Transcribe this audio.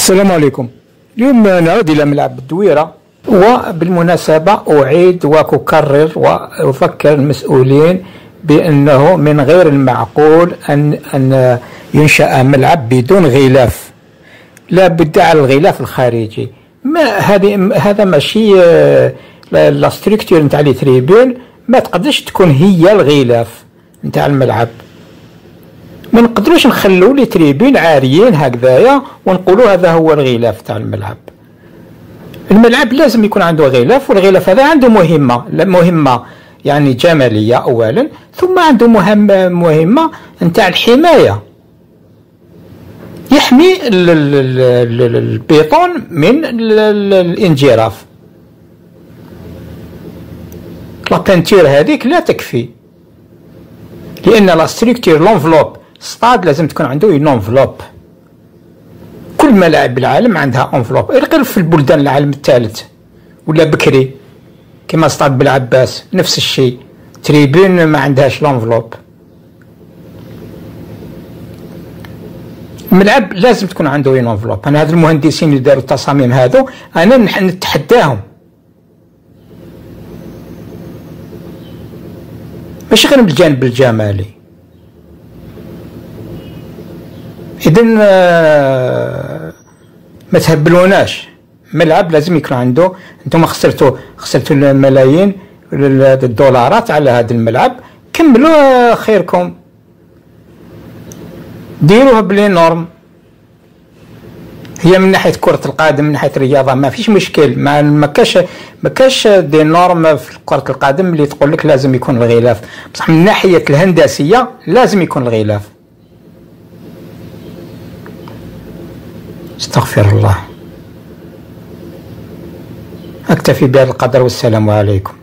السلام عليكم. اليوم نعود إلى ملعب الدويرة، وبالمناسبة أعيد وأكرر وأفكر المسؤولين بأنه من غير المعقول أن ينشأ ملعب بدون غلاف. لا بد على الغلاف الخارجي. هذا ماشي لا ستركتور نتاع لي تريبون، ما تقدرش تكون هي الغلاف نتاع الملعب. ما نقدروش نخلو لي تريبين عاريين هكذايا ونقولوا هذا هو الغلاف تاع الملعب. الملعب لازم يكون عنده غلاف، والغلاف هذا عنده مهمة يعني جمالية أولا، ثم عنده مهمة نتاع الحماية، يحمي البيطون من الانجراف. لابنتير هذيك لا تكفي، لأن لا ستركتور لونفلوب ستاد لازم تكون عنده اون انفلوب. كل ملاعب العالم عندها انفلوب، غير في البلدان العالم الثالث ولا بكري كما ستاد بالعباس نفس الشيء، تريبون ما عندهاش لونفلوب. الملعب لازم تكون عنده اون انفلوب. انا هاد المهندسين اللي داروا التصاميم هذو انا نتحداهم، ماشي غير بالجانب الجمالي. إذن ما تهبلوناش، ملعب لازم يكون عنده. انتم خسرتوا الملايين الدولارات على هذا الملعب، كملوا خيركم، ديروها بلي نورم. هي من ناحيه كره القدم، من ناحيه الرياضه ما فيش مشكل، ما كاش دي نورم في كره القدم اللي تقول لك لازم يكون الغلاف، بصح من ناحيه الهندسيه لازم يكون الغلاف. استغفر الله. أكتفي بهذا القدر، والسلام عليكم.